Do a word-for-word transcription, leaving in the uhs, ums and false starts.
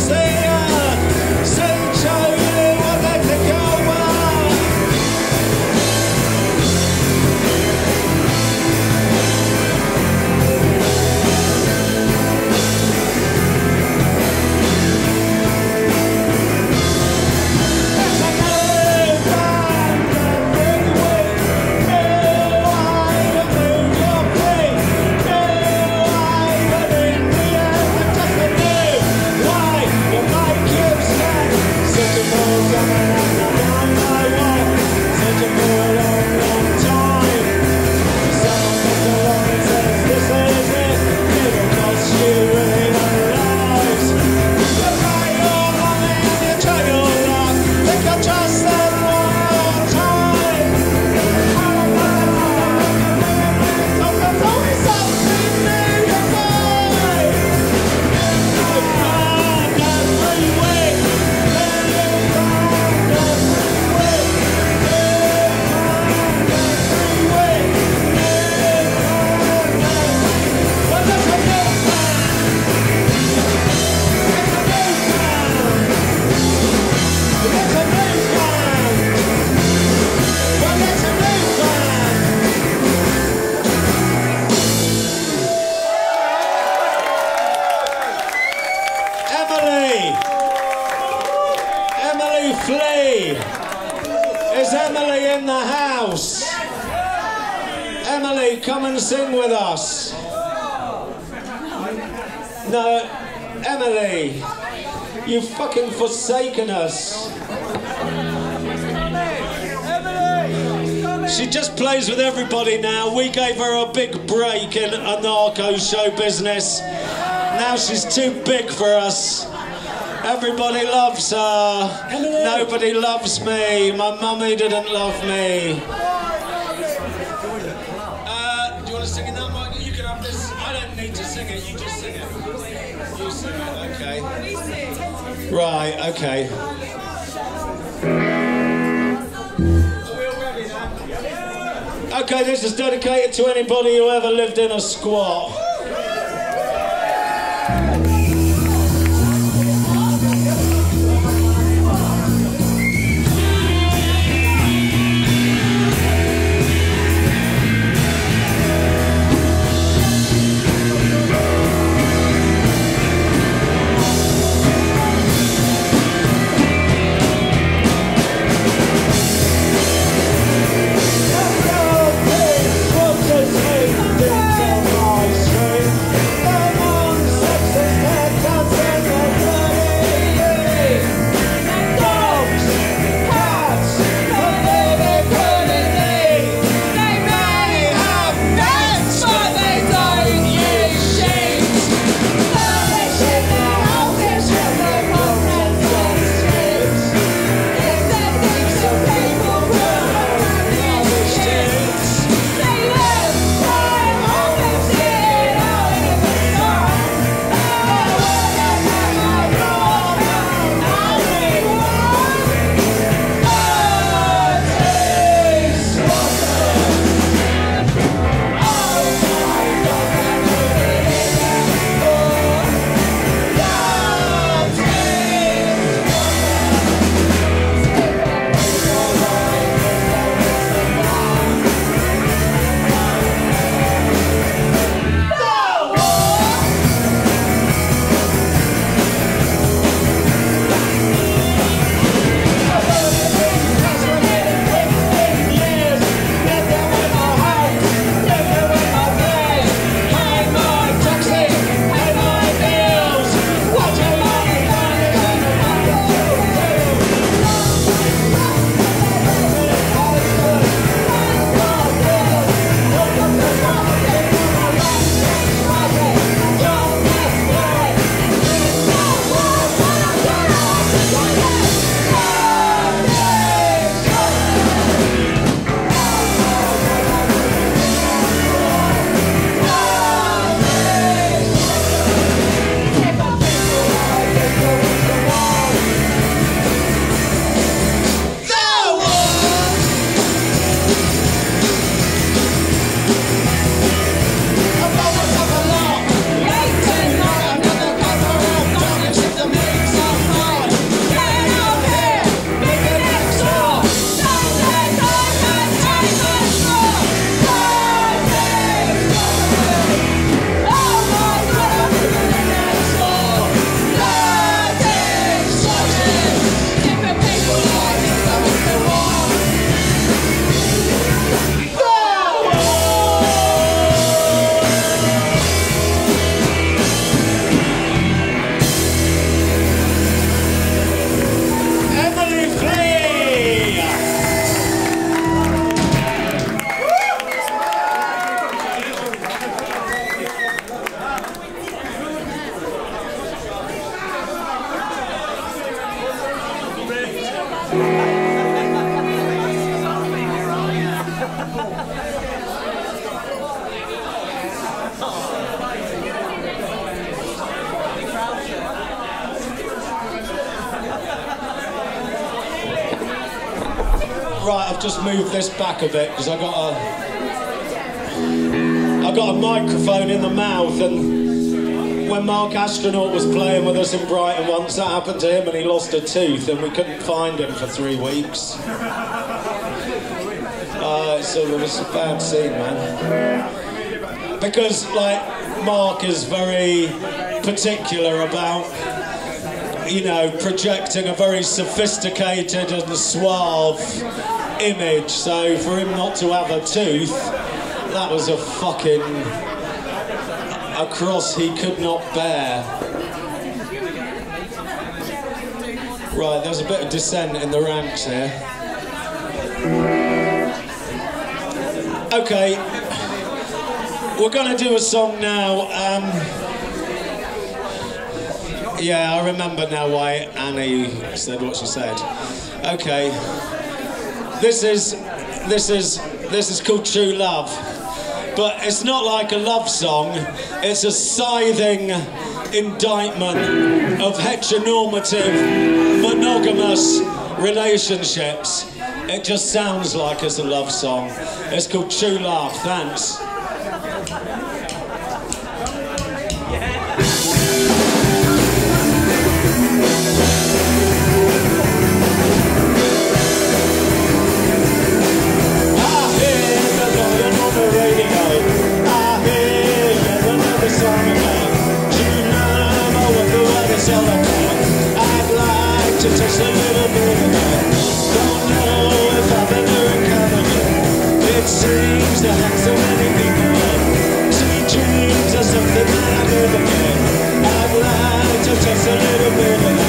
Flea! Is Emily in the house? Emily, come and sing with us. No, Emily, you've fucking forsaken us. She just plays with everybody now. We gave her a big break in a narco show business. Now she's too big for us. Everybody loves her. Emily. Nobody loves me. My mummy didn't love me. Uh, do you want to sing it now, Mike? You can have this. I don't need to sing it. You just sing it. You sing it, okay. Right, okay. Okay, this is dedicated to anybody who ever lived in a squat. What does hate think of my Right, I've just moved this back a bit because I got a I got a microphone in the mouth, and when Mark Astronaut was playing with us in Brighton once, that happened to him and he lost a tooth and we couldn't find him for three weeks. Uh, so it was a bad scene, man. Because, like, Mark is very particular about, you know, projecting a very sophisticated and suave image, so for him not to have a tooth, that was a fucking a cross he could not bear. Right, there's a bit of dissent in the ranks here. Okay, we're gonna do a song now. Um, yeah, I remember now why Annie said what she said. Okay, this is this is this is called True Love. But it's not like a love song, it's a scything indictment of heteronormative, monogamous relationships. It just sounds like it's a love song. It's called True Love. Thanks. Seems to have so many people. Sweet dreams are something that I never get. I'd like to touch a little bit of